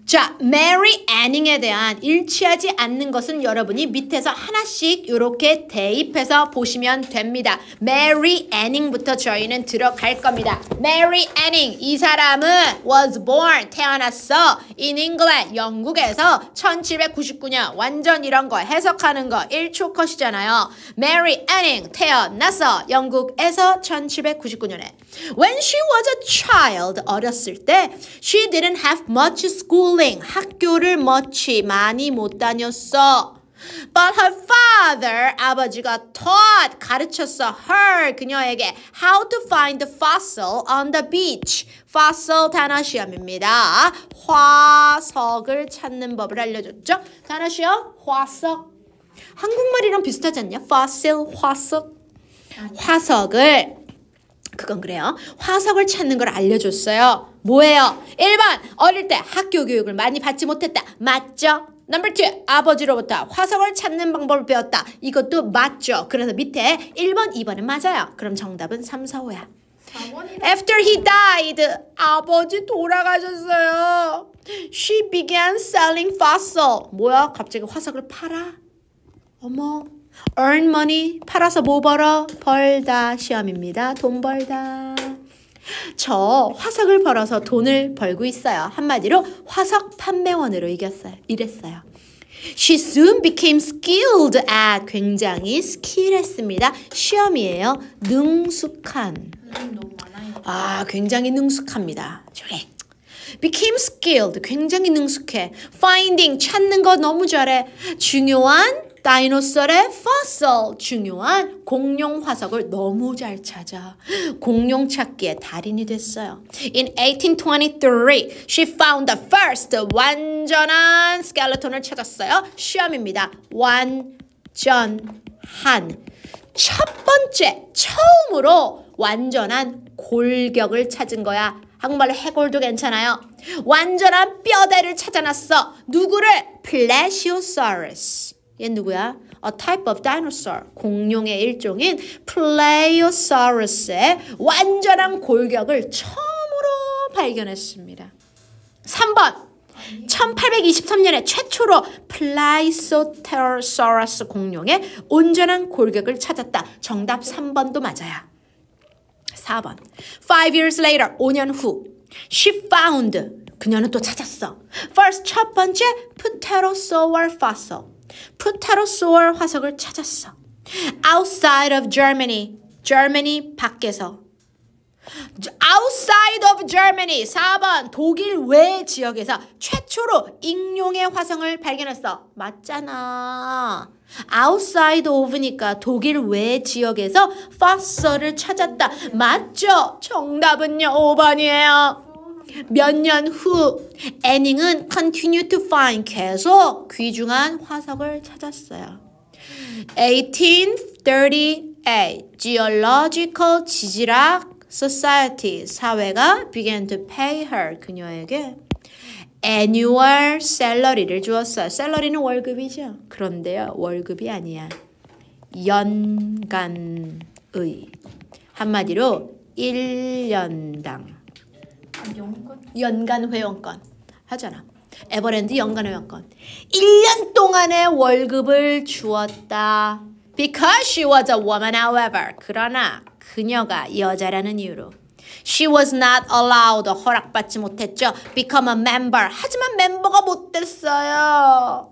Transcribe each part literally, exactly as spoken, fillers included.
자, Mary Anning에 대한 일치하지 않는 것은 여러분이 밑에서 하나씩 이렇게 대입해서 보시면 됩니다. Mary Anning부터 저희는 들어갈 겁니다. Mary Anning, 이 사람은 was born, 태어났어. in England, 영국에서 천칠백구십구 년, 완전 이런 거 해석하는 거 일 초 컷이잖아요. Mary Anning, 태어났어. 영국에서 천칠백구십구 년에. When she was a child, 어렸을 때 she didn't have much schooling, 학교를 much, 많이 못 다녔어. But her father, 아버지가 taught, 가르쳤어. her, 그녀에게 how to find the fossil on the beach. fossil 단어 시험입니다. 화석을 찾는 법을 알려줬죠. 단어 시험, 화석. 한국말이랑 비슷하지 않냐? fossil, 화석. 화석을 그건 그래요. 화석을 찾는 걸 알려줬어요. 뭐예요? 일 번, 어릴 때 학교 교육을 많이 받지 못했다. 맞죠? 넘버 투, 아버지로부터 화석을 찾는 방법을 배웠다. 이것도 맞죠? 그래서 밑에 일 번, 이 번은 맞아요. 그럼 정답은 삼, 사, 오야. After he died, 아버지 돌아가셨어요. She began selling fossil. 뭐야? 갑자기 화석을 팔아? 어머. earn money, 팔아서 뭐 벌어? 벌다 시험입니다. 돈 벌다. 저 화석을 벌어서 돈을 벌고 있어요. 한마디로 화석 판매원으로 이겼어요. 이랬어요. She soon became skilled at, 굉장히 스킬했습니다. 시험이에요. 능숙한. 아, 굉장히 능숙합니다. 저래. became skilled, 굉장히 능숙해. finding, 찾는 거 너무 잘해. 중요한 다이노솔의 fossil, 중요한 공룡 화석을 너무 잘 찾아. 공룡 찾기에 달인이 됐어요. In eighteen twenty-three, she found the first 완전한 skeleton을 찾았어요. 시험입니다. 완전한. 첫 번째, 처음으로 완전한 골격을 찾은 거야. 한국말로 해골도 괜찮아요. 완전한 뼈대를 찾아놨어. 누구를? Plesiosaurus. 얘 누구야? A type of dinosaur. 공룡의 일종인 Plesiosaurus의 완전한 골격을 처음으로 발견했습니다. 삼 번. 천팔백이십삼 년에 최초로 Plesiosaurus 공룡의 온전한 골격을 찾았다. 정답 삼 번도 맞아요. 사 번. Five years later, 오 년 후, she found, 그녀는 또 찾았어. First, 첫 번째, Pterosaur fossil. Pterosaur 화석을 찾았어. Outside of Germany, Germany 밖에서. Outside of Germany, 사 번, 독일 외 지역에서 최초로 익룡의 화성을 발견했어. 맞잖아. Outside of니까 독일 외 지역에서 fossil을 찾았다. 맞죠? 정답은요, 오 번이에요. 몇 년 후, 애닝은 continue to find, 계속 귀중한 화석을 찾았어요. eighteen thirty-eight, geological, 지질학 society, 사회가 began to pay her, 그녀에게 annual salary를 주었어요. salary는 월급이죠. 그런데요, 월급이 아니야. 연간의. 한마디로 일 년당. 연간 회원권 하잖아. 에버랜드 연간 회원권. 일 년 동안의 월급을 주었다. Because she was a woman, however. 그러나 그녀가 여자라는 이유로 She was not allowed, 허락받지 못했죠. Become a member. 하지만 멤버가 못 됐어요.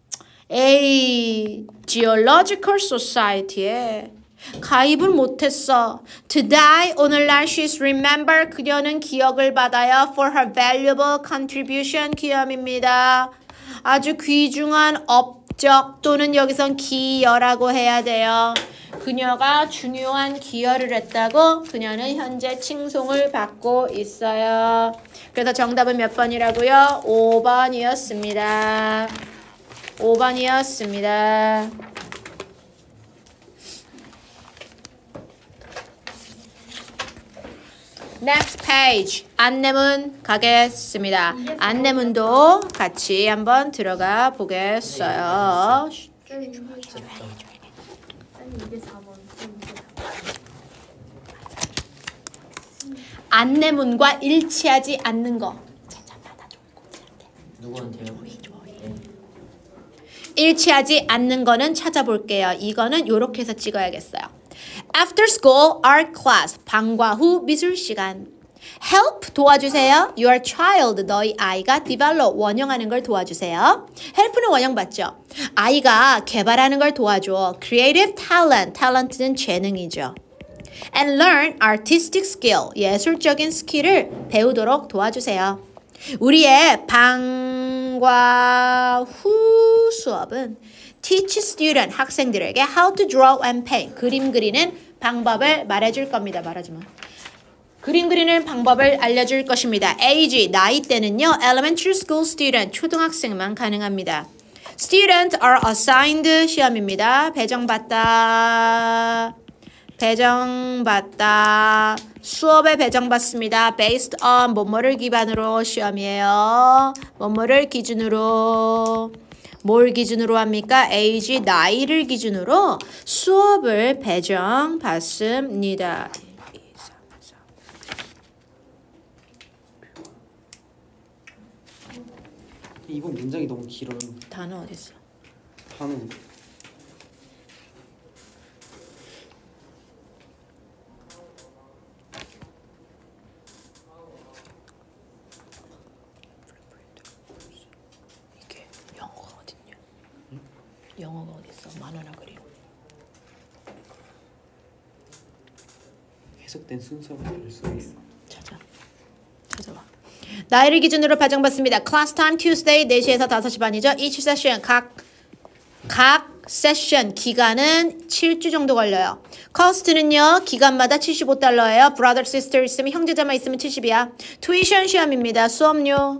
에이, Geological Society에 가입을 못했어. Today, 오늘날 she's remembered. 그녀는 기억을 받아요. For her valuable contribution, 기염입니다. 아주 귀중한 업적 또는 여기선 기여라고 해야 돼요. 그녀가 중요한 기여를 했다고 그녀는 현재 칭송을 받고 있어요. 그래서 정답은 몇 번이라고요? 오 번이었습니다. 오 번이었습니다. Next page. 안내문 가겠습니다. 안내문도 같이 한번 들어가 보겠어요. 안내문과 일치하지 않는 거. 누구한테요? 네. 일치하지 않는 거는 찾아볼게요. 이거는 요렇게 해서 찍어야겠어요. After school, art class. 방과 후 미술 시간. Help 도와주세요. Your child 너희 아이가 develop 원형하는 걸 도와주세요. help는 원형 맞죠? 아이가 개발하는 걸 도와줘. Creative talent. talent는 재능이죠. And learn artistic skill. 예술적인 스킬을 배우도록 도와주세요. 우리의 방과 후 수업은 teach student 학생들에게 how to draw and paint. 그림 그리는 방법을 말해줄 겁니다. 말하지 마. 그림 그리는 방법을 알려줄 것입니다. age, 나이대는요. elementary school student, 초등학생만 가능합니다. Students are assigned, 시험입니다. 배정받다, 배정받다, 수업에 배정받습니다. based on, 뭐뭐를 기반으로 시험이에요. 뭐뭐를 기준으로, 뭘 기준으로 합니까? age, 나이를 기준으로 수업을 배정받습니다. 이번 문장이 너무 길어요. 단어 어딨어? 단어. 이게 영어가 어딨냐? 응? 영어가 어딨어? 만화나 그림. 해석된 순서가 다를 수가 있어. 찾아. 찾아봐. 나이를 기준으로 배정받습니다. Class time Tuesday 네 시에서 다섯 시 반이죠. Each session 각, 각 세션 기간은 칠 주 정도 걸려요. Cost는요. 기간마다 칠십오 달러예요. Brother, sister 있으면 형제자만 있으면 칠십이야. Tuition 시험입니다. 수업료.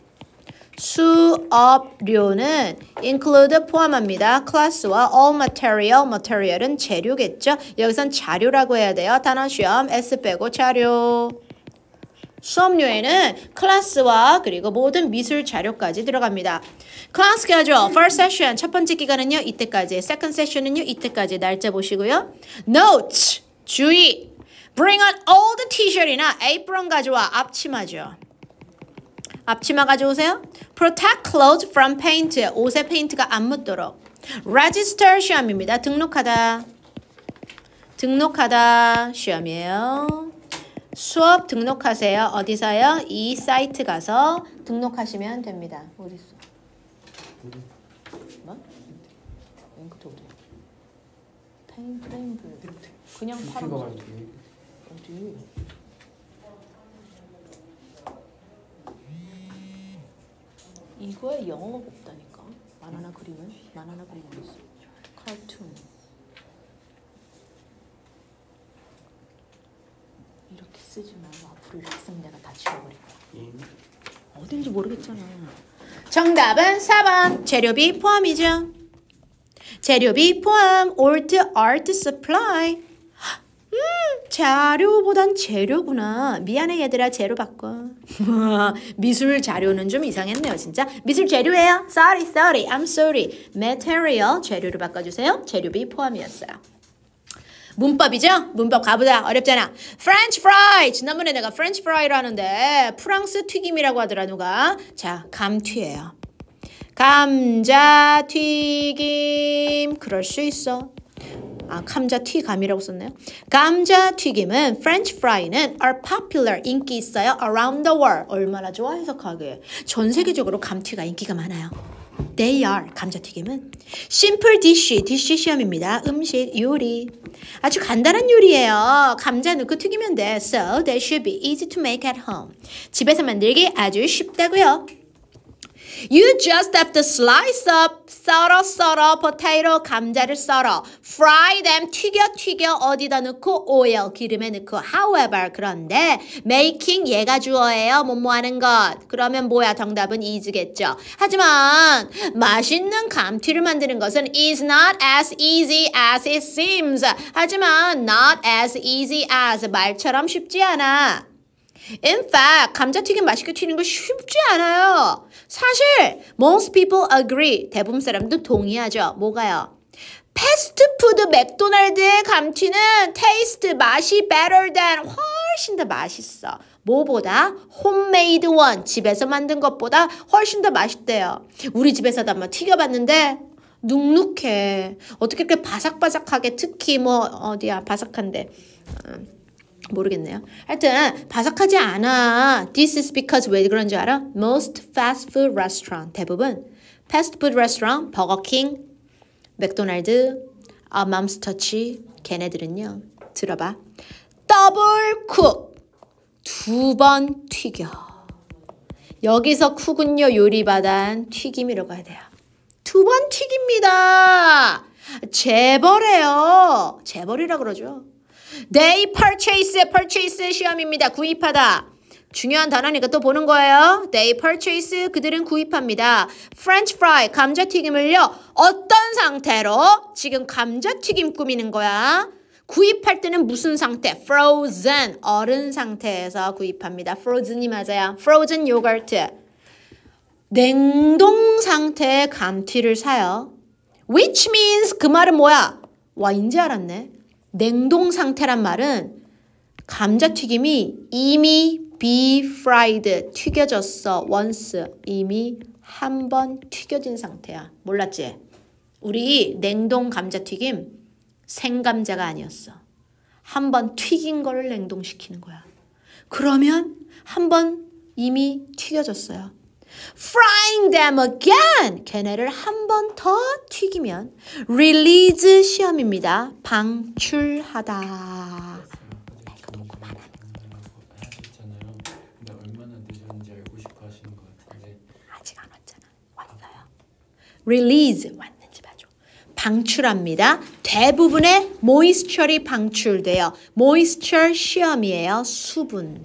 수업료는 include 포함합니다. 클래스와 all material, material은 재료겠죠. 여기선 자료라고 해야 돼요. 단어 시험 S 빼고 자료. 수업료에는 클래스와 그리고 모든 미술 자료까지 들어갑니다. 클래스 schedule, first session 첫 번째 기간은요 이때까지, second session은요 이때까지. 날짜 보시고요. Notes, 주의. Bring on old t-shirt이나 apron 가져와. 앞치마죠. 앞치마 가져오세요. Protect clothes from paint, 옷에 페인트가 안 묻도록. Register 시험입니다. 등록하다. 등록하다 시험이에요. 수업 등록하세요. 어디서요? 이 사이트 가서 등록하시면 됩니다. 어디 있어? 뭐? 앵크도 어디? 페인 프레임 그냥 파란 거. 어디? 이거에 영어가 없다니까. 만화나 그림은? 만화나 그림은 있어. 카툰. 이렇게 쓰지 말고 앞으로 이렇게 쓰면 내가 다 지워버릴 거야. 예. 어딘지 모르겠잖아. 정답은 사 번. 재료비 포함이죠. 재료비 포함. Old art supply. 음, 자료보단 재료구나. 미안해 얘들아. 재료 바꿔. 미술 자료는 좀 이상했네요. 진짜. 미술 재료예요. Sorry, sorry. I'm sorry. Material 재료로 바꿔주세요. 재료비 포함이었어요. 문법이죠? 문법 가보자. 어렵잖아. French fry. 지난번에 내가 French fry를 하는데 프랑스 튀김이라고 하더라 누가. 자, 감튀예요. 감자튀김. 그럴 수 있어. 아, 감자튀감이라고 썼네요. 감자튀김은 French fry는 are popular. 인기 있어요. Around the world. 얼마나 좋아 해석하게. 전 세계적으로 감튀가 인기가 많아요. They are. 감자튀김은 simple dish. dish 시험입니다. 음식, 요리. 아주 간단한 요리예요. 감자 넣고 튀기면 돼. So they should be easy to make at home. 집에서 만들기 아주 쉽다고요. You just have to slice up, 썰어 썰어, potato, 감자를 썰어. Fry them, 튀겨 튀겨, 어디다 넣고, oil, 기름에 넣고. However, 그런데 making, 얘가 주어예요. 뭐뭐 하는 것. 그러면 뭐야? 정답은 is겠죠. 하지만 맛있는 감튀를 만드는 것은 is not as easy as it seems. 하지만 not as easy as, 말처럼 쉽지 않아. In fact, 감자튀김 맛있게 튀는 거 쉽지 않아요. 사실 most people agree. 대부분 사람도 동의하죠. 뭐가요? 패스트푸드 맥도날드의 감튀는 테이스트 맛이 better than 훨씬 더 맛있어. 뭐보다? 홈메이드 원 집에서 만든 것보다 훨씬 더 맛있대요. 우리 집에서도 한번 튀겨봤는데 눅눅해. 어떻게 이렇게 바삭바삭하게 특히 뭐 어디야 바삭한데 음, 모르겠네요. 하여튼 바삭하지 않아. This is because 왜 그런지 알아? Most fast food restaurant 대부분 패스트푸드 레스토랑 버거킹 맥도날드, 아, 맘스터치 걔네들은요. 들어봐. 더블 쿡 두 번 튀겨. 여기서 쿡은요. 요리바단 튀김이라고 해야 돼요. 두 번 튀깁니다. 재벌이에요. 재벌이라 그러죠. They purchase, purchase 시험입니다. 구입하다. 중요한 단어니까 또 보는 거예요. They purchase, 그들은 구입합니다. French fry, 감자튀김을요. 어떤 상태로? 지금 감자튀김 꾸미는 거야. 구입할 때는 무슨 상태? Frozen, 얼은 상태에서 구입합니다. Frozen이 맞아요. Frozen 요거트. 냉동 상태의 감튀를 사요. Which means 그 말은 뭐야? 와, 인지 알았네. 냉동 상태란 말은 감자튀김이 이미 be fried, 튀겨졌어. once, 이미 한 번 튀겨진 상태야. 몰랐지? 우리 냉동 감자튀김 생감자가 아니었어. 한 번 튀긴 거를 냉동시키는 거야. 그러면 한 번 이미 튀겨졌어요. Frying them again. 걔네를 한 번 더 튀기면 release 시험입니다. 방출하다. release 왔는지 봐줘. 방출합니다. 대부분의 moisture이 방출돼요. moisture 시험이에요. 수분.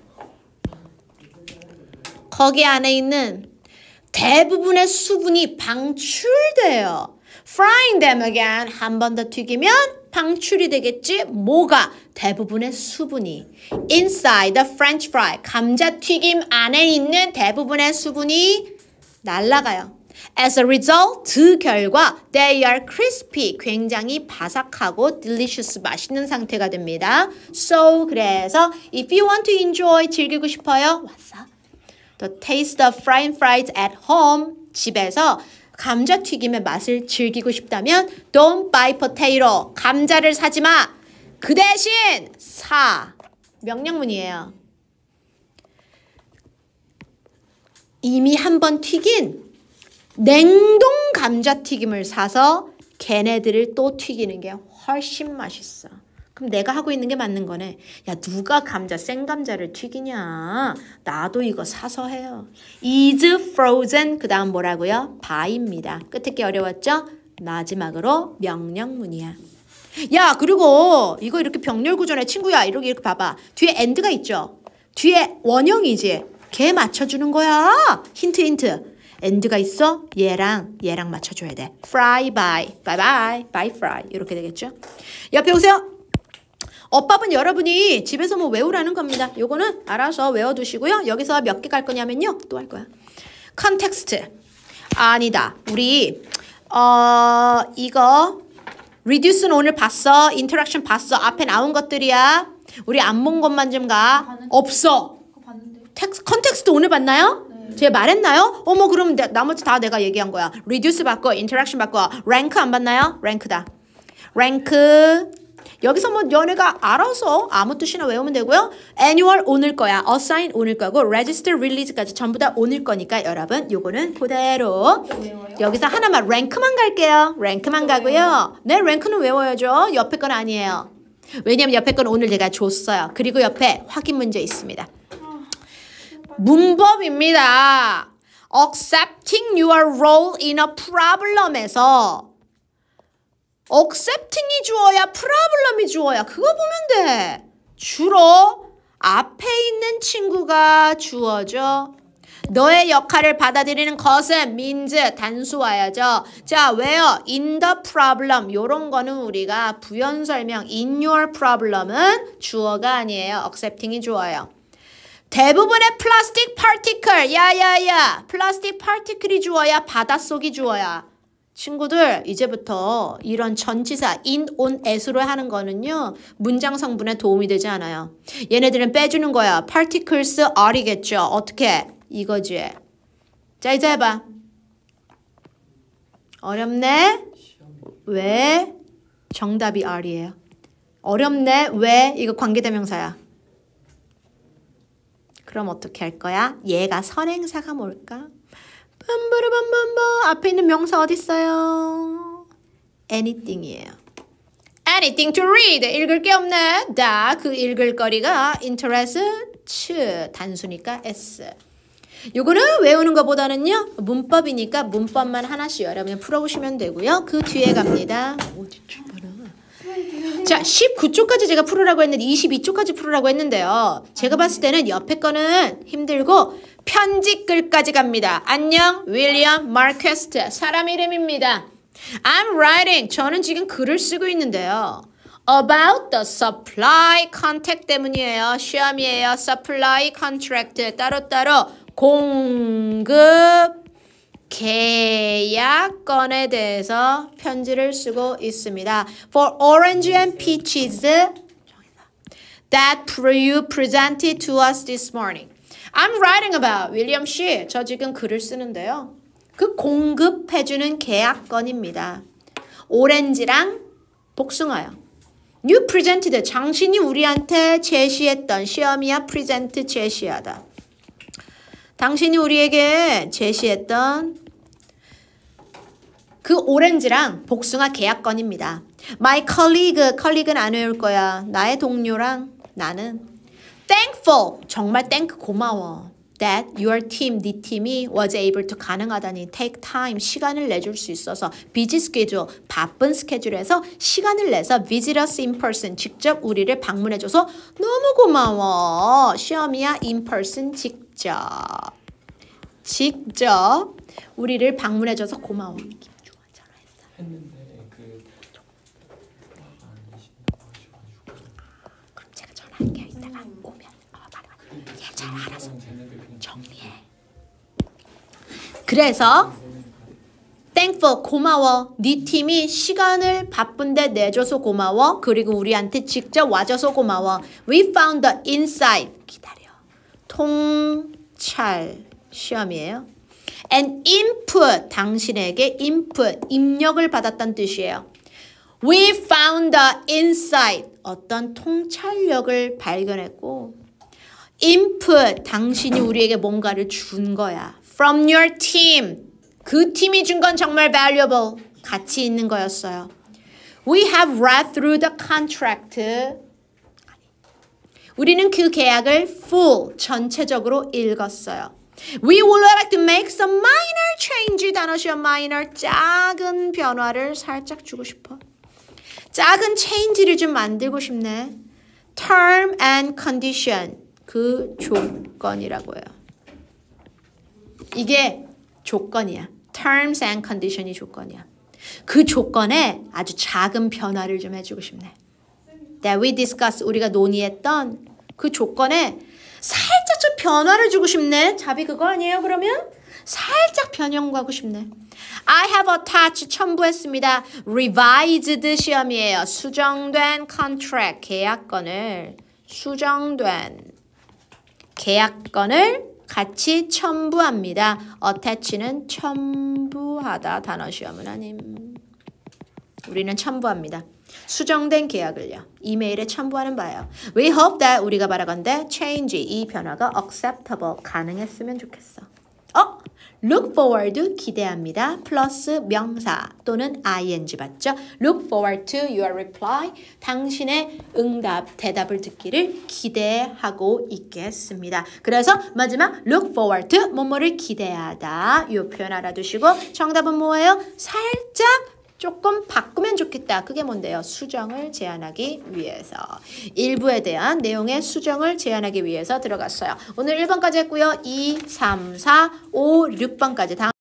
거기 안에 있는 대부분의 수분이 방출돼요. Frying them again. 한 번 더 튀기면 방출이 되겠지. 뭐가? 대부분의 수분이. Inside the French fry. 감자튀김 안에 있는 대부분의 수분이 날아가요. As a result, 그 결과 they are crispy, 굉장히 바삭하고 delicious, 맛있는 상태가 됩니다. So, 그래서 if you want to enjoy, 즐기고 싶어요? 왔어. The taste of frying fries at home, 집에서 감자튀김의 맛을 즐기고 싶다면 don't buy potato, 감자를 사지 마. 그 대신 사. 명령문이에요. 이미 한 번 튀긴 냉동 감자튀김을 사서 걔네들을 또 튀기는 게 훨씬 맛있어. 그럼 내가 하고 있는 게 맞는 거네. 야, 누가 감자, 생감자를 튀기냐. 나도 이거 사서 해요. is frozen, 그 다음 뭐라고요? by입니다. 끝에 게 어려웠죠? 마지막으로 명령문이야. 야, 그리고 이거 이렇게 병렬 구조네. 친구야, 이렇게 이렇게 봐봐. 뒤에 and가 있죠? 뒤에 원형이지? 걔 맞춰주는 거야. 힌트 힌트. and가 있어? 얘랑 얘랑 맞춰줘야 돼. fry by, bye bye, by fry 이렇게 되겠죠? 옆에 오세요. 어법은 여러분이 집에서 뭐 외우라는 겁니다. 요거는 알아서 외워두시고요. 여기서 몇 개 갈 거냐면요. 또 할 거야. 컨텍스트. 아니다. 우리 어 이거 reduce는 오늘 봤어. interaction 봤어. 앞에 나온 것들이야. 우리 안 본 것만 좀 가. 없어. 텍스, 컨텍스트 오늘 봤나요? 네. 제가 말했나요? 어머 그럼 내, 나머지 다 내가 얘기한 거야. reduce 봤고 interaction 봤고 rank 안 봤나요? rank다. rank 여기서 뭐 연애가 알아서 아무 뜻이나 외우면 되고요. annual 오늘 거야. assign 오늘 거고 register, release까지 전부 다 오늘 거니까 여러분 요거는 그대로 여기서 하나만 rank만 갈게요. rank만 가고요. 네, rank는 외워야죠. 옆에 건 아니에요. 왜냐면 옆에 건 오늘 제가 줬어요. 그리고 옆에 확인 문제 있습니다. 문법입니다. accepting your role in a problem에서 accepting이 주어야 problem이 주어야 그거 보면 돼. 주로 앞에 있는 친구가 주어죠. 너의 역할을 받아들이는 것은 means 단수 와야죠. 자, 왜요? in the problem 요런 거는 우리가 부연 설명 in your problem은 주어가 아니에요. accepting이 주어요. 대부분의 플라스틱 파티클 야야야 플라스틱 파티클이 주어야 바닷속이 주어야. 친구들 이제부터 이런 전치사 in, on, at으로 하는 거는요. 문장 성분에 도움이 되지 않아요. 얘네들은 빼주는 거야. particles are이겠죠. 어떻게? 이거지. 자 이제 해봐. 어렵네? 왜? 정답이 are예요. 어렵네? 왜? 이거 관계대명사야. 그럼 어떻게 할 거야? 얘가 선행사가 뭘까? 빰바라밤밤밤 앞에 있는 명사 어디 있어요? anything이에요. anything to read. 읽을 게 없네. 다 그 읽을 거리가 interest, 단수니까 s. 요거는 외우는 것보다는요. 문법이니까 문법만 하나씩 여러분 풀어보시면 되고요. 그 뒤에 갑니다. 자, 십구 쪽까지 제가 풀으라고 했는데 이십이 쪽까지 풀으라고 했는데요. 제가 봤을 때는 옆에 거는 힘들고 편집글까지 갑니다. 안녕, 윌리엄 마르퀘스트. 사람 이름입니다. I'm writing. 저는 지금 글을 쓰고 있는데요. About the supply contract 때문이에요. 시험이에요. Supply contract. 따로따로 공급 계약건에 대해서 편지를 쓰고 있습니다. For orange and peaches that you presented to us this morning. I'm writing about 윌리엄 씨. 저 지금 글을 쓰는데요. 그 공급해주는 계약건입니다. 오렌지랑 복숭아요. You presented. 당신이 우리한테 제시했던 시험이야. present 제시하다. 당신이 우리에게 제시했던 그 오렌지랑 복숭아 계약건입니다. My colleague, colleague는 안 외울 거야. 나의 동료랑 나는 thankful, 정말 thank 고마워. That your team, 네 팀이 was able to 가능하다니 take time, 시간을 내줄 수 있어서 busy schedule, 바쁜 스케줄에서 시간을 내서 visit us in person, 직접 우리를 방문해줘서 너무 고마워. 시험이야 in person, 직접. 직접 우리를 방문해줘서 고마워. 했는데 그 그럼 제가 전화할게요. 이따가 오면 어, 말해. 얘 잘 알아서 정리해. 그래서 thankful 고마워. 네 팀이 시간을 바쁜데 내줘서 고마워. 그리고 우리한테 직접 와줘서 고마워. We found the insight. 기다려. 통찰 시험이에요. And input, 당신에게 input, 입력을 받았다는 뜻이에요. We found the insight, 어떤 통찰력을 발견했고 input, 당신이 우리에게 뭔가를 준 거야. From your team, 그 팀이 준 건 정말 valuable, 가치 있는 거였어요. We have read through the contract. 우리는 그 계약을 full, 전체적으로 읽었어요. We would like to make some minor change. 단어 시험 minor, 작은 변화를 살짝 주고 싶어. 작은 change를 좀 만들고 싶네. Term and condition, 그 조건이라고 해요. 이게 조건이야. Terms and condition이 조건이야. 그 조건에 아주 작은 변화를 좀 해주고 싶네. That we discussed, 우리가 논의했던 그 조건에 살짝 좀 변화를 주고 싶네. 답이 그거 아니에요? 그러면 살짝 변형하고 싶네. I have attached, 첨부했습니다. revised 시험이에요. 수정된 contract, 계약건을 수정된 계약건을 같이 첨부합니다. attach는 첨부하다. 단어 시험은 아님. 우리는 첨부합니다. 수정된 계약을요. 이메일에 첨부하는 바예요. We hope that, 우리가 바라건대 change, 이 변화가 acceptable, 가능했으면 좋겠어. 어? look forward, 기대합니다. 플러스 명사 또는 ing 받죠. look forward to your reply, 당신의 응답, 대답을 듣기를 기대하고 있겠습니다. 그래서 마지막 look forward to, 뭐뭐를 기대하다. 이 표현 알아두시고 정답은 뭐예요? 살짝 조금 바꾸면 좋겠다. 그게 뭔데요? 수정을 제안하기 위해서. 일부에 대한 내용의 수정을 제안하기 위해서 들어갔어요. 오늘 일 번까지 했고요. 이, 삼, 사, 오, 육 번까지. 다음